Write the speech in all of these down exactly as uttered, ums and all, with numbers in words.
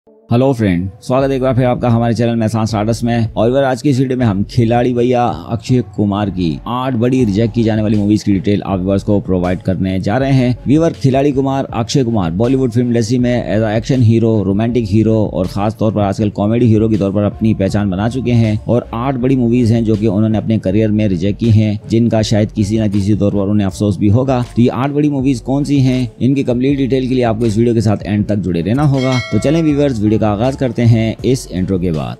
Hello friend, स्वागत है एक बार फिर आपका हमारे चैनल में आसान स्टार्टस में। और इधर आज की इस वीडियो में हम खिलाड़ी भैया अक्षय कुमार की आठ बड़ी रिजेक्ट की जाने वाली मूवीज की डिटेल आप व्यूअर्स को प्रोवाइड करने जा रहे हैं। Viewer, Khiladi Kumar Akshay Kumar Bollywood film industry में as action hero, romantic hero और खास तौर पर आजकल कॉमेडी हीरो के तौर पर अपनी पहचान बना चुके हैं। और आठ बड़ी मूवीज हैं जो कि उन्होंने अपने करियर में रिजेक्ट की हैं, जिनका शायद किसी न किसी तौर पर उन्हें अफसोस भी होगा। तो ये आठ बड़ी मूवीज कौन सी हैं, इनकी कंप्लीट डिटेल के लिए आपको इस वीडियो के साथ एंड तक जुड़े रहना होगा। तो चलें व्यूअर्स, वीडियो का आगाज करते हैं इस इंट्रो के बाद।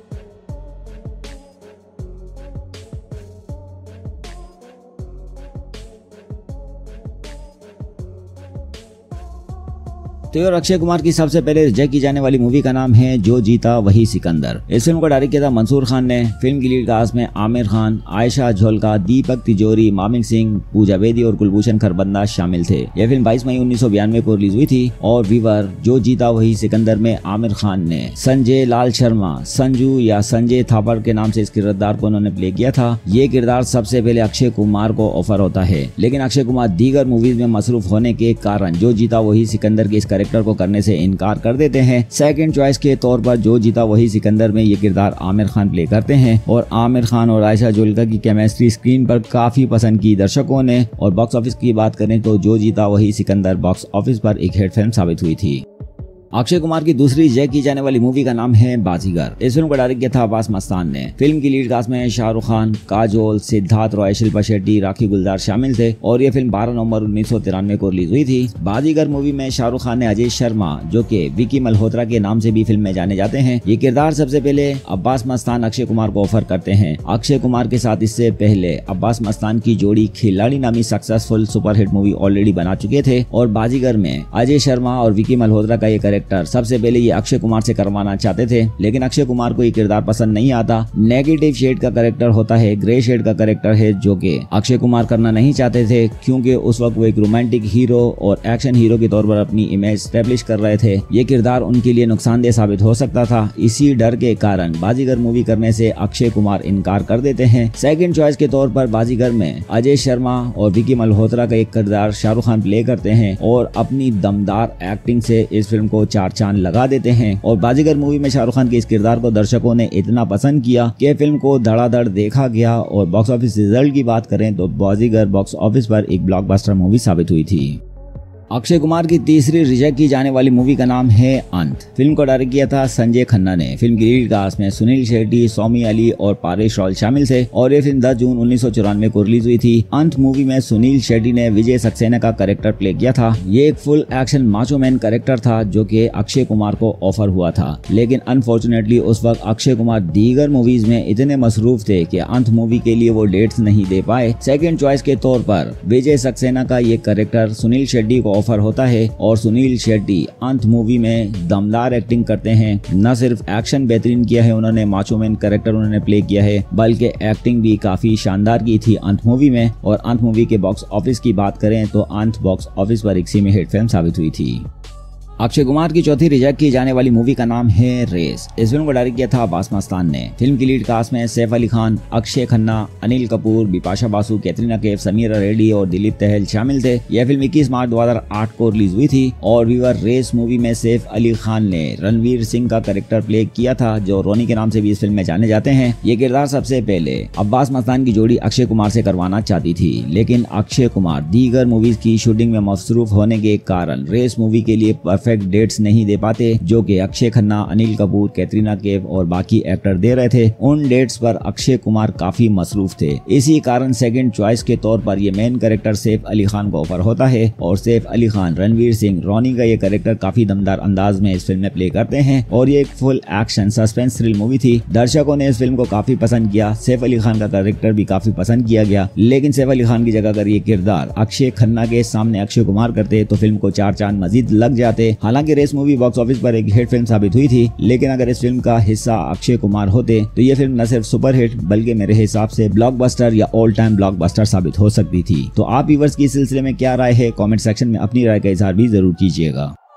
तो और अक्षय कुमार की सबसे पहले रिजेक्ट की जाने वाली मूवी का नाम है जो जीता वही सिकंदर। इस फिल्म को डायरेक्ट किया था मंसूर खान ने। फिल्म की लीड कास्ट में आमिर खान, आयशा झोलका, दीपक तिजोरी, मामिक सिंह, पूजा बेदी और कुलभूषण खरबंदा शामिल थे। यह फिल्म बाईस मई उन्नीस सौ बयानवे को रिलीज हुई थी। और वीवर जो जीता वही सिकंदर में आमिर खान ने संजय लाल शर्मा, संजू या संजय थापर के नाम से इस किरदार को उन्होंने प्ले किया था। ये किरदार सबसे पहले अक्षय कुमार को ऑफर होता है, लेकिन अक्षय कुमार दीगर मूवीज में मसरूफ होने के कारण जो जीता वही सिकंदर के इस कैरेक्टर को करने से इनकार कर देते हैं। सेकंड चॉइस के तौर पर जो जीता वही सिकंदर में ये किरदार आमिर खान प्ले करते हैं। और आमिर खान और आयशा झोलका की केमिस्ट्री स्क्रीन पर काफी पसंद की दर्शकों ने। और बॉक्स ऑफिस की बात करें तो जो जीता वही सिकंदर बॉक्स ऑफिस पर एक हिट फिल्म साबित हुई थी। अक्षय कुमार की दूसरी रिजेक्ट की जाने वाली मूवी का नाम है बाजीगर। इस फिल्म को डायरेक्ट किया था अब्बास मस्तान ने। फिल्म की लीड कास्ट में शाहरुख खान, काजोल, सिद्धार्थ रॉय, शिल्पा शेट्टी, राखी गुलजार शामिल थे। और ये फिल्म बारह नवंबर उन्नीस सौ तिरानवे को रिलीज हुई थी। बाजीगर मूवी में शाहरुख खान ने अजय शर्मा, जो कि विकी मल्होत्रा के नाम से भी फिल्म में जाने जाते हैं, ये किरदार सबसे पहले अब्बास मस्तान अक्षय कुमार को ऑफर करते हैं। अक्षय कुमार के साथ इससे पहले अब्बास मस्तान की जोड़ी खिलाड़ी नामी सक्सेसफुल सुपरहिट मूवी ऑलरेडी बना चुके थे। और बाजीगर में अजय शर्मा और विकी मल्होत्रा का ये कैरेक्टर सबसे पहले ये अक्षय कुमार से करवाना चाहते थे, लेकिन अक्षय कुमार को ये किरदार पसंद नहीं आता। नेगेटिव शेड का कैरेक्टर होता है, ग्रे शेड का कैरेक्टर है, जो कि अक्षय कुमार करना नहीं चाहते थे, क्योंकि उस वक्त वो एक रोमांटिक हीरो और एक्शन हीरो के तौर पर अपनी इमेज स्टैब्लिश कर रहे थे। ये किरदार उनके लिए नुकसानदेह साबित हो सकता था। इसी डर के कारण बाजीगर मूवी करने से अक्षय कुमार इनकार कर देते हैं। सेकंड चॉइस के तौर पर बाजीगर में अजय शर्मा और विकी मल्होत्रा का एक किरदार शाहरुख खान प्ले करते हैं और अपनी दमदार एक्टिंग से इस फिल्म को चार चांद लगा देते हैं। और बाजीगर मूवी में शाहरुख खान के इस किरदार को दर्शकों ने इतना पसंद किया कि फिल्म को धड़ाधड़ देखा गया। और बॉक्स ऑफिस रिजल्ट की बात करें तो बाजीगर बॉक्स ऑफिस पर एक ब्लॉकबस्टर मूवी साबित हुई थी। अक्षय कुमार की तीसरी रिजेक्ट की जाने वाली मूवी का नाम है अंत। फिल्म को डायरेक्ट किया था संजय खन्ना ने। फिल्म की लीड कास्ट में सुनील शेट्टी, सौमी अली और पारेश रावल शामिल थे। और ये फिल्म दस जून उन्नीस सौ चौरानवे को रिलीज हुई थी। अंत मूवी में सुनील शेट्टी ने विजय सक्सेना का कैरेक्टर प्ले किया था। ये एक full action macho man character था जो कि अक्षय कुमार को ऑफर हुआ था, लेकिन अनफॉर्चुनेटली उस वक्त अक्षय कुमार दीगर मूवीज में इतने मसरूफ थे कि अंत मूवी के लिए वो डेट्स नहीं दे पाए। सेकेंड चॉइस के तौर पर विजय सक्सेना का ये कैरेक्टर सुनील शेट्टी को ऑफर होता है। और सुनील शेट्टी अंत मूवी में दमदार एक्टिंग करते हैं। न सिर्फ एक्शन बेहतरीन किया है उन्होंने, माचो मैन कैरेक्टर उन्होंने प्ले किया है, बल्कि एक्टिंग भी काफी शानदार की थी अंत मूवी में। और अंत मूवी के बॉक्स ऑफिस की बात करें तो अंत बॉक्स ऑफिस पर एक सेमी हिट फिल्म साबित हुई थी। अक्षय कुमार की चौथी रिजेक्ट की जाने वाली मूवी का नाम है रेस। इस फिल्म को डायरेक्ट किया था अब्बास मस्तान ने। फिल्म की लीड कास्ट में सैफ अली खान, अक्षय खन्ना, अनिल कपूर, बिपाशा बासु, कैटरीना कैफ, समीरा रेड्डी और दिलीप दहल शामिल थे। यह फिल्म इक्कीस मार्च दो हज़ार आठ को रिलीज हुई थी। और व्यूअर, रेस मूवी में सैफ अली खान ने रणवीर सिंह का कैरेक्टर प्ले किया था, जो रोनी के नाम से भी इस फिल्म में जाने जाते हैं। ये किरदार सबसे पहले अब्बास मस्तान की जोड़ी अक्षय कुमार से करवाना चाहती थी, लेकिन अक्षय कुमार दीगर मूवीज की शूटिंग में मसरूफ होने के कारण रेस मूवी के लिए परफेक्ट डेट्स नहीं दे पाते, जो कि अक्षय खन्ना, अनिल कपूर, कैटरीना कैफ और बाकी एक्टर दे रहे थे। उन डेट्स पर अक्षय कुमार काफी मसरूफ थे। इसी कारण सेकंड चॉइस के तौर पर ये मेन कैरेक्टर सैफ अली खान को ऑफर होता है। और सैफ अली खान, रणवीर सिंह, रोनी का ये कैरेक्टर काफी दमदार अंदाज में इस फिल्म में प्ले करते हैं। और ये एक full action suspense thrill movie थी। दर्शकों ने इस फिल्म को काफी पसंद किया। सैफ अली खान का कैरेक्टर भी काफी पसंद किया गया, लेकिन सैफ अली खान की जगह अगर ये किरदार अक्षय खन्ना के सामने अक्षय कुमार करते तो फिल्म को चार चांद मजीद लग जाते। हालांकि रेस मूवी बॉक्स ऑफिस पर एक हिट फिल्म साबित हुई थी, लेकिन अगर इस फिल्म का हिस्सा अक्षय कुमार होते तो ये फिल्म न सिर्फ सुपर हिट बल्कि मेरे हिसाब से ब्लॉकबस्टर या ऑल टाइम ब्लॉकबस्टर साबित हो सकती थी। तो आप व्यूअर्स की सिलसिले में क्या राय है, कमेंट सेक्शन में अपनी राय का इजहार भी जरूर कीजिएगा।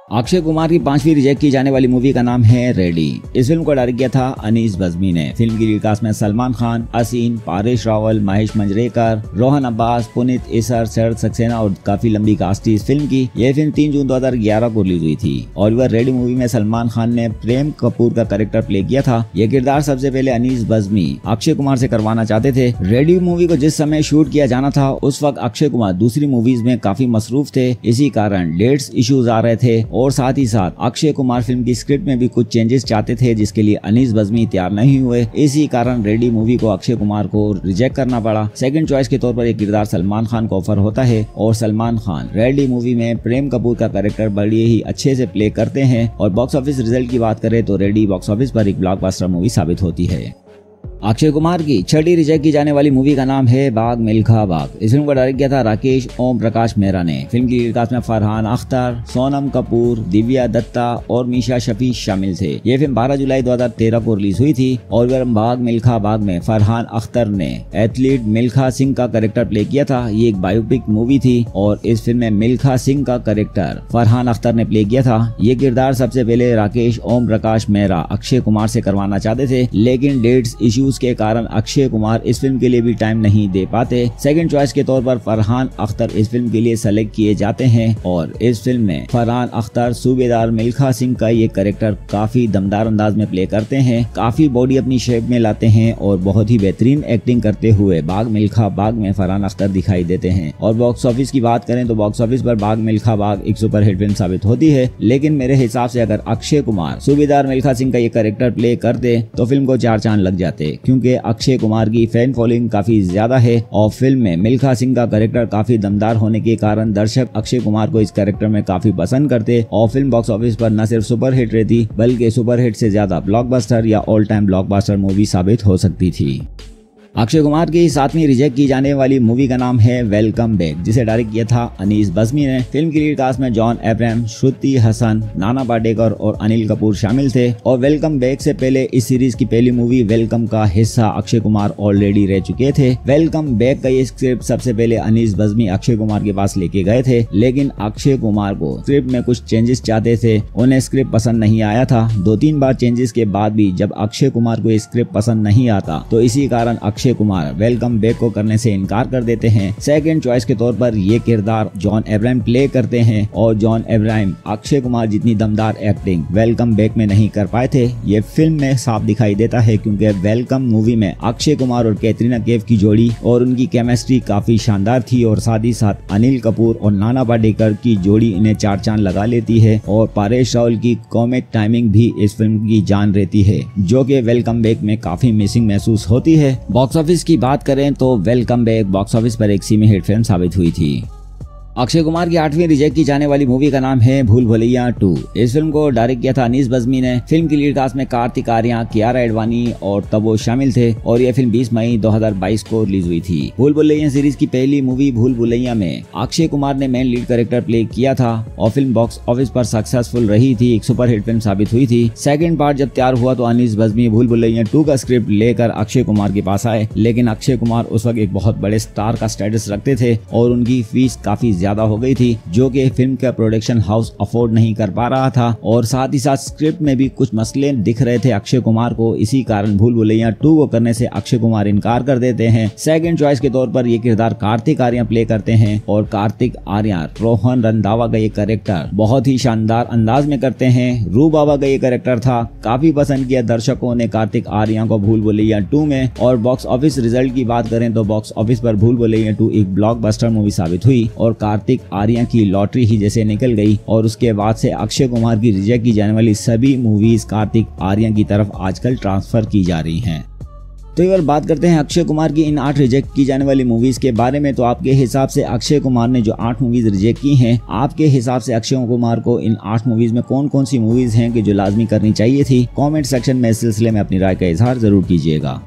अक्षय कुमार की पांचवी रिजेक्ट की जाने वाली मूवी का नाम है रेडी। इस फिल्म को डायरेक्ट किया था अनीस बज्मी ने। फिल्म की लीड कास्ट में सलमान खान, असीन, पारेश रावल, महेश मंजरेकर, रोहन अब्बास, पुनीत इसर, शरद सक्सेना और काफी लंबी कास्ट थी इस फिल्म की। यह फिल्म तीन जून दो हजार ग्यारह को रिलीज हुई थी और वह रेडी मूवी में सलमान खान ने प्रेम कपूर का कैरेक्टर प्ले किया था। यह किरदार सबसे पहले अनीस बज्मी अक्षय कुमार से करवाना चाहते थे। रेडी मूवी को जिस समय शूट किया जाना था उस वक्त अक्षय कुमार दूसरी मूवीज में काफी मसरूफ थे, इसी कारण डेट्स इश्यूज आ रहे थे और साथ ही साथ अक्षय कुमार फिल्म की स्क्रिप्ट में भी कुछ चेंजेस चाहते थे जिसके लिए अनीस बज्मी तैयार नहीं हुए। इसी कारण रेडी मूवी को अक्षय कुमार को रिजेक्ट करना पड़ा। सेकंड चॉइस के तौर पर एक किरदार सलमान खान को ऑफर होता है और सलमान खान रेडी मूवी में प्रेम कपूर का कैरेक्टर बड़े ही अच्छे से प्ले करते हैं और बॉक्स ऑफिस रिजल्ट की बात करें तो रेडी बॉक्स ऑफिस पर एक ब्लॉकबस्टर मूवी साबित होती है। अक्षय कुमार की छठी रिजेक्ट की जाने वाली मूवी का नाम है बाग मिल्खा बाग। इस फिल्म को डायरेक्ट किया था राकेश ओम प्रकाश मेहरा ने। फिल्म की लीड कास्ट में फरहान अख्तर, सोनम कपूर, दिव्या दत्ता और मीशा शफी शामिल थे। ये फिल्म बारह जुलाई दो हजार तेरह को रिलीज हुई थी और वह बाग मिल्खा बाग में फरहान अख्तर ने एथलीट मिल्खा सिंह का कैरेक्टर प्ले किया था। ये एक बायोपिक मूवी थी और इस फिल्म में मिल्खा सिंह का कैरेक्टर फरहान अख्तर ने प्ले किया था। ये किरदार सबसे पहले राकेश ओम प्रकाश मेहरा अक्षय कुमार से करवाना चाहते थे, लेकिन डेट्स इश्यूज के कारण अक्षय कुमार इस फिल्म के लिए भी टाइम नहीं दे पाते। सेकंड चॉइस के तौर पर फरहान अख्तर इस फिल्म के लिए सेलेक्ट किए जाते हैं और इस फिल्म में फरहान अख्तर सूबेदार मिल्खा सिंह का ये कैरेक्टर काफी दमदार अंदाज में प्ले करते हैं, काफी बॉडी अपनी शेप में लाते हैं और बहुत ही बेहतरीन एक्टिंग करते हुए बाग मिल्खा बाग में फरहान अख्तर दिखाई देते हैं। और बॉक्स ऑफिस की बात करें तो बॉक्स ऑफिस पर बाग मिल्खा बाग एक सुपर हिट फिल्म साबित होती है, लेकिन मेरे हिसाब से अगर अक्षय कुमार सूबेदार मिल्खा सिंह का ये कैरेक्टर प्ले करते तो फिल्म को चार चांद लग जाते, क्योंकि अक्षय कुमार की फैन फॉलोइंग काफी ज्यादा है और फिल्म में मिल्खा सिंह का कैरेक्टर काफी दमदार होने के कारण दर्शक अक्षय कुमार को इस कैरेक्टर में काफी पसंद करते और फिल्म बॉक्स ऑफिस पर न सिर्फ सुपर हिट रहती बल्कि सुपर हिट से ज्यादा ब्लॉकबस्टर या ऑल टाइम ब्लॉकबस्टर मूवी साबित हो सकती थी। अक्षय कुमार की सातवीं रिजेक्ट की जाने वाली मूवी का नाम है वेलकम बैक, जिसे डायरेक्ट किया था अनीस बज्मी ने। फिल्म की लीड कास्ट में जॉन अब्राहम, श्रुति हसन, नाना पाटेकर और अनिल कपूर शामिल थे और वेलकम बैक से पहले इस सीरीज की पहली मूवी वेलकम का हिस्सा अक्षय कुमार ऑलरेडी रह चुके थे। वेलकम बैक का ये स्क्रिप्ट सबसे पहले अनीस बज्मी अक्षय कुमार के पास लेके गए थे, लेकिन अक्षय कुमार को स्क्रिप्ट में कुछ चेंजेस चाहते थे, उन्हें स्क्रिप्ट पसंद नहीं आया था। दो तीन बार चेंजेस के बाद भी जब अक्षय कुमार को स्क्रिप्ट पसंद नहीं आता तो इसी कारण अक्षय कुमार वेलकम बैक को करने से इनकार कर देते हैं। सेकंड चॉइस के तौर पर ये किरदार जॉन अब्राहम प्ले करते हैं और जॉन अब्राहम अक्षय कुमार जितनी दमदार एक्टिंग वेलकम बैक में नहीं कर पाए थे। ये फिल्म में साफ दिखाई देता है, क्योंकि वेलकम मूवी में अक्षय कुमार और कैटरीना कैफ की जोड़ी और उनकी केमिस्ट्री काफी शानदार थी और साथ ही साथ अनिल कपूर और नाना पाटेकर की जोड़ी इन्हें चार चांद लगा लेती है और पारेश रावल की कॉमिक टाइमिंग भी इस फिल्म की जान रहती है, जो कि वेलकम बैक में काफी मिसिंग महसूस होती है। बॉक्स ऑफिस की बात करें तो वेलकम बैक बॉक्स ऑफिस पर एक सेमी हिट फिल्म साबित हुई थी। अक्षय कुमार की आठवीं रिजेक्ट की जाने वाली मूवी का नाम है भूल भुलैया टू। इस फिल्म को डायरेक्ट किया था अनीस बज्मी ने। फिल्म की लीड कास्ट में कार्तिक आर्यन, कियारा एडवाणी और तबो शामिल थे और यह फिल्म बीस मई दो हजार बाईस को रिलीज हुई थी। भूल भुलैया सीरीज की पहली मूवी भूल भुलैया में अक्षय कुमार ने मेन लीड कैरेक्टर प्ले किया था और फिल्म बॉक्स ऑफिस पर सक्सेसफुल रही थी, एक सुपर हिट फिल्म साबित हुई थी। सेकंड पार्ट जब तैयार हुआ तो अनीस बज्मी भूल भुलैया टू का स्क्रिप्ट लेकर अक्षय कुमार के पास आए, लेकिन अक्षय कुमार उस वक्त एक बहुत बड़े स्टार का स्टेटस रखते थे और उनकी फीस काफी ज्यादा हो गई थी, जो कि फिल्म का प्रोडक्शन हाउस अफोर्ड नहीं कर पा रहा था और साथ ही साथ स्क्रिप्ट में भी कुछ मसले दिख रहे थे अक्षय कुमार को। इसी कारण भूल भुलैया टू को करने से अक्षय कुमार इनकार कर देते हैं। सेकंड चॉइस के तौर पर ये किरदार कार्तिक आर्यन प्ले करते हैं और कार्तिक आर्यन रोहन रंधावा का ये कैरेक्टर बहुत ही शानदार अंदाज में करते हैं। रू बाबा का ये कैरेक्टर था, काफी पसंद किया दर्शकों ने कार्तिक आर्यन को भूल भुलैया टू में। और बॉक्स ऑफिस रिजल्ट की बात करें तो बॉक्स ऑफिस पर भूल भुलैया टू एक ब्लॉकबस्टर मूवी साबित हुई और कार्तिक आर्यन की लॉटरी ही जैसे निकल गई और उसके बाद से अक्षय कुमार की रिजेक्ट की जाने वाली सभी मूवीज कार्तिक आर्यन की तरफ आजकल ट्रांसफर की जा रही हैं। तो एक बार बात करते हैं अक्षय कुमार की इन आठ रिजेक्ट की जाने वाली मूवीज के बारे में। तो आपके हिसाब से अक्षय कुमार ने जो आठ मूवीज रिजेक्ट की हैं, आपके हिसाब से अक्षय कुमार को इन आठ मूवीज में कौन कौन सी मूवीज हैं कि जो लाजमी करनी चाहिए थी? कमेंट सेक्शन में इस सिलसिले में अपनी राय का इजहार जरूर कीजिएगा।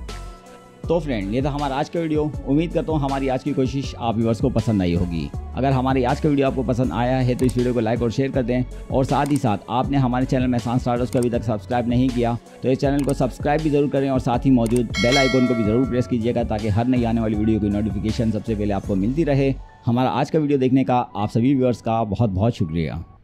तो फ्रेंड, ये था हमारा आज का वीडियो। उम्मीद करता हूँ हमारी आज की कोशिश आप व्यूअर्स को पसंद आई होगी। अगर हमारी आज का वीडियो आपको पसंद आया है तो इस वीडियो को लाइक और शेयर कर दें और साथ ही साथ आपने हमारे चैनल मेहसान स्टार्टर्स को अभी तक सब्सक्राइब नहीं किया तो इस चैनल को सब्सक्राइब भी जरूर करें और साथ ही मौजूद बेल आइकन को भी जरूर प्रेस कीजिएगा ताकि हर नई आने वाली वीडियो की नोटिफिकेशन सबसे पहले आपको मिलती रहे। हमारा आज का वीडियो देखने का आप सभी व्यूअर्स का बहुत बहुत शुक्रिया।